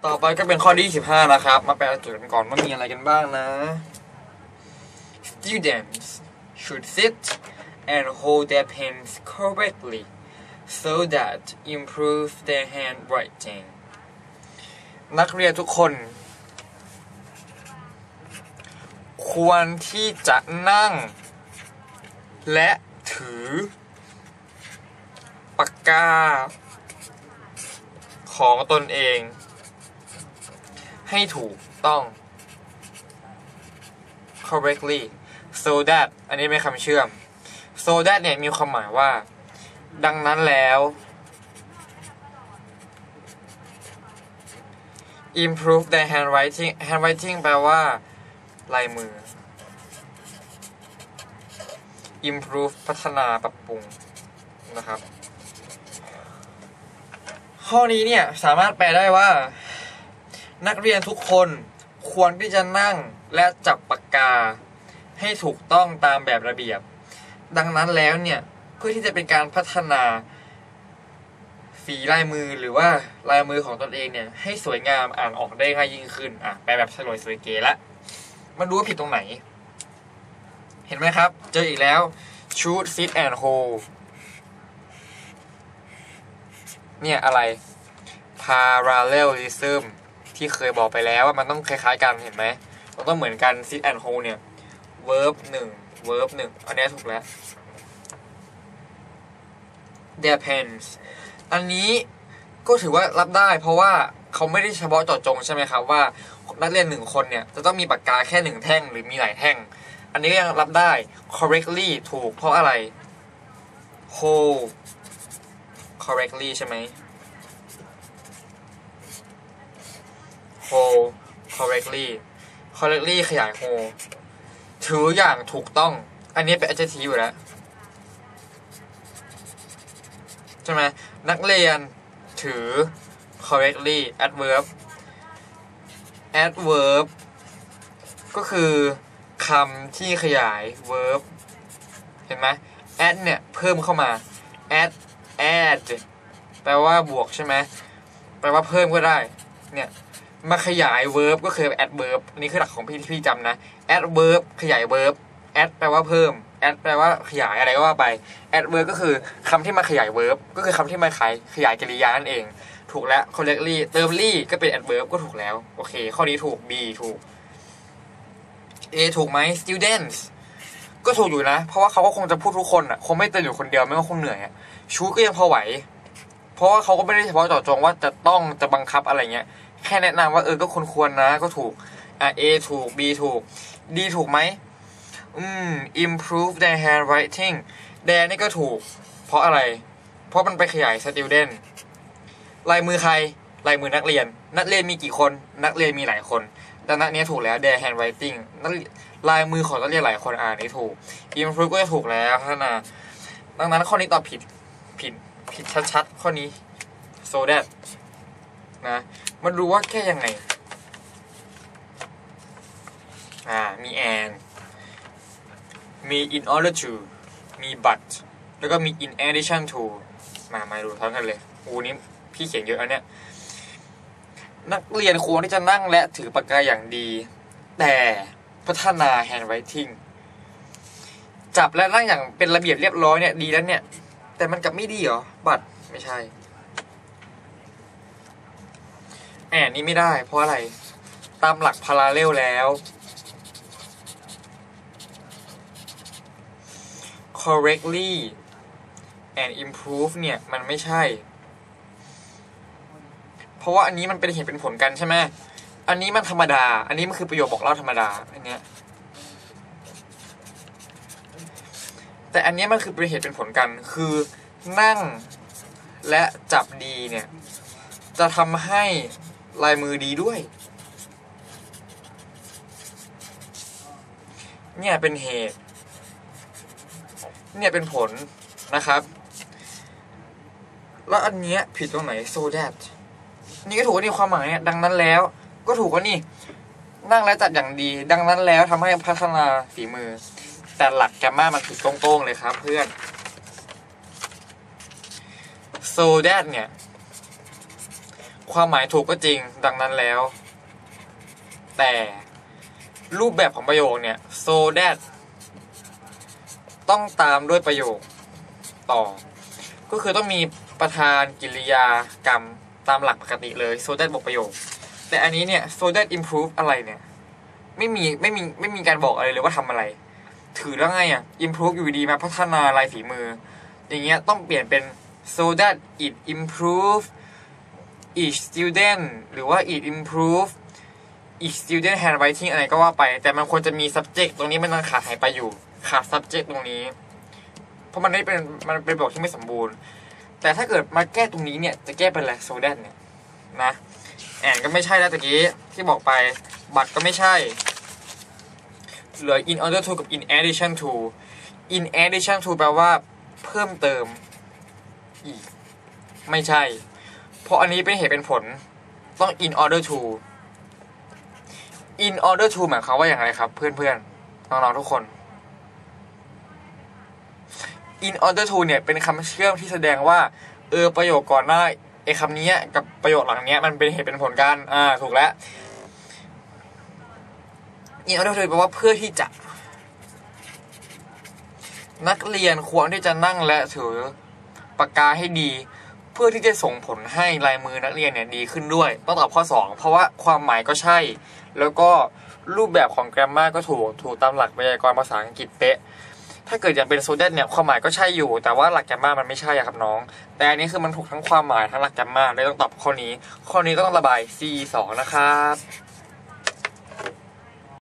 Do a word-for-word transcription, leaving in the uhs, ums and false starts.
ต่อไปก็เป็นข้อที่สิบห้านะครับมาแปลโจทย์กันก่อนว่ามีอะไรกันบ้างนะ Students should sit and hold their pens correctly so that improve their handwriting นักเรียนทุกคนควรที่จะนั่งและถือปากกาของตนเองให้ถูกต้อง correctly so that อันนี้เป็นคำเชื่อม so that เนี่ยมีความหมายว่าดังนั้นแล้ว improve their handwriting handwriting แปลว่าลายมือ improve พัฒนาปรับปรุงนะครับข้อนี้เนี่ยสามารถแปลได้ว่านักเรียนทุกคนควรที่จะนั่งและจับปากกาให้ถูกต้องตามแบบระเบียบดังนั้นแล้วเนี่ยเพื่อที่จะเป็นการพัฒนาฝีลายมือหรือว่าลายมือของตนเองเนี่ยให้สวยงามอ่านออกได้ง่ายยิ่งขึ้นอ่ะแปลแบบสวยสวยเก๋ละมาดูว่าผิดตรงไหนเห็นไหมครับเจออีกแล้ว should sit and hold เนี่ยอะไร parallelism ที่เคยบอกไปแล้วว่ามันต้องคล้ายๆกันเห็นไหมมันต้องเหมือนกัน sit and hold เนี่ย verb หนึ่ง verb หนึ่งอันนี้ถูกแล้ว their pens อันนี้ก็ถือว่ารับได้เพราะว่าเขาไม่ได้เฉพาะเจาะจงใช่ไหมครับว่านักเรียนหนึ่งคนเนี่ยจะต้องมีปากกาแค่หนึ่งแท่งหรือมีหลายแท่งอันนี้ก็ยังรับได้ correctly ถูกเพราะอะไร hold correctly ใช่ไหม hold correctly correctly ขยาย hold ถืออย่างถูกต้องอันนี้เป็น adjective อยู่แล้วใช่ไหมนักเรียนถือ correctly adverb adverb ก็คือคำที่ขยาย verb เห็นไหม add เนี่ยเพิ่มเข้ามา add add แปลว่าบวกใช่ไหมแปลว่าเพิ่มก็ได้เนี่ยมาขยาย verb ก็คือ adverb อันนี้คือหลักของพี่ที่พี่จำนะ adverb ขยาย verb add แปลว่าเพิ่ม add แปลว่าขยายอะไรก็ว่าไป adverb ก็คือคำที่มาขยาย verb ก็คือคำที่มาขยายขยายกริยานั่นเองถูกแล้ว correctly เติม ly ก็เป็น adverb ก็ถูกแล้วโอเคข้อนี้ถูก B ถูก A ถูกไหม students ก็ถูกอยู่นะเพราะว่าเขาก็คงจะพูดทุกคนอ่ะคงไม่เติมอยู่คนเดียวไม่ก็คงเหนื่อยอ่ะชูก็ยังพอไหวเพราะว่าเขาก็ไม่ได้เฉพาะเจาะจงว่าจะต้องจะบังคับอะไรเงี้ยแค่แนะนำว่าเออก็ควรควรนะก็ถูกอ่ะ A ถูก B ถูก D ถูกไหมอืม improve their handwriting แดนนี่ก็ถูกเพราะอะไรเพราะมันไปขยาย student ลายมือใครลายมือนักเรียนนักเรียนมีกี่คนนักเรียนมีหลายคนดังนั้นนี้ถูกแล้ว their handwriting ลายมือของนักเรียนหลายคนอ่านนี่ถูก improve ก็จะถูกแล้วพัฒนาดังนั้นข้อนี้ตอบผิดผิดผิดชัดๆข้อนี้ so that นะมาดูว่าแค่ยังไงอ่ามี and มี in order to มี but แล้วก็มี in addition to มามาดูทั้งกันเลยอูนี้พี่เขียนเยอะอันเนี้ยนักเรียนควรที่จะนั่งและถือปากกาอย่างดีแต่พัฒนา handwriting จับและนั่งอย่างเป็นระเบียบเรียบร้อยเนี่ยดีแล้วเนี่ยแต่มันกลับไม่ดีเหรอบัตรไม่ใช่แอนนี่ไม่ได้เพราะอะไรตามหลัก parallel แล้ว correctly and improve เนี่ยมันไม่ใช่เพราะว่าอันนี้มันเป็นเหตุเป็นผลกันใช่ไหมอันนี้มันธรรมดาอันนี้มันคือประโยคบอกเล่าธรรมดาอันเนี้ยแต่อันนี้มันคือเป็นเหตุเป็นผลกันคือนั่งและจับดีเนี่ยจะทำให้ลายมือดีด้วยเนี่ยเป็นเหตุเนี่ยเป็นผลนะครับแล้วอันเนี้ยผิดตรงไหน so that นี่ก็ถูกว่านี่ความหมายเนี่ยดังนั้นแล้วก็ถูกว่านี่นั่งและจัดอย่างดีดังนั้นแล้วทำให้พัฒนาฝีมือแต่หลักแกมมามันผิดตรงๆเลยครับเพื่อน so that เนี่ยความหมายถูกก็จริงดังนั้นแล้วแต่รูปแบบของประโยคเนี่ย so that ต้องตามด้วยประโยคต่อก็คือต้องมีประธานกริยากรรมตามหลักปกติเลย so that บวกประโยคแต่อันนี้เนี่ย so that improve อะไรเนี่ยไม่มีไม่มีไม่มีการบอกอะไรเลยว่าทำอะไรถือแล้วไงอ่ะ improve อยู่ดีมาพัฒนาลายฝีมืออย่างเงี้ยต้องเปลี่ยนเป็น so that it improve each student หรือว่า it improve each student handwriting อะไรก็ว่าไปแต่มันควรจะมี subject ตรงนี้มันยังขาดหายไปอยู่ขาด subject ตรงนี้เพราะมันไม่เป็นมันเป็นประโยคที่ไม่สมบูรณ์แต่ถ้าเกิดมาแก้ตรงนี้เนี่ยจะแก้เป็นอะไร so that เนี่ยนะแอนก็ไม่ใช่แล้วตะกี้ที่บอกไปบัตรก็ไม่ใช่เหลือ in order to กับ in addition to in addition to แปลว่าเพิ่มเติมอีกไม่ใช่เพราะอันนี้เป็นเหตุเป็นผลต้อง in order to in order to หมายความว่าอย่างไรครับเพื่อนๆน้องๆทุกคน in order to เนี่ยเป็นคำเชื่อมที่แสดงว่าเออประโยคก่อนหน้าไอ้คำนี้กับประโยคหลังเนี้ยมันเป็นเหตุเป็นผลกันอ่าถูกแล้ว in order to แปลว่าเพื่อที่จะนักเรียนควรที่จะนั่งและถือปากกาให้ดีเพื่อที่จะส่งผลให้ลายมือนักเรียนเนี่ยดีขึ้นด้วยต้องตอบข้อสองเพราะว่าความหมายก็ใช่แล้วก็รูปแบบของ grammar ก็ถูกถูกตามหลักไวยากรณ์ภาษาอังกฤษเป๊ะถ้าเกิดอย่างเป็น so that เนี่ยความหมายก็ใช่อยู่แต่ว่าหลัก grammar มันไม่ใช่ครับน้องแต่อันนี้คือมันถูกทั้งความหมายทั้งหลัก grammar เลยต้องตอบข้อนี้ข้อนี้ต้องระบาย ซี สอง นะครับ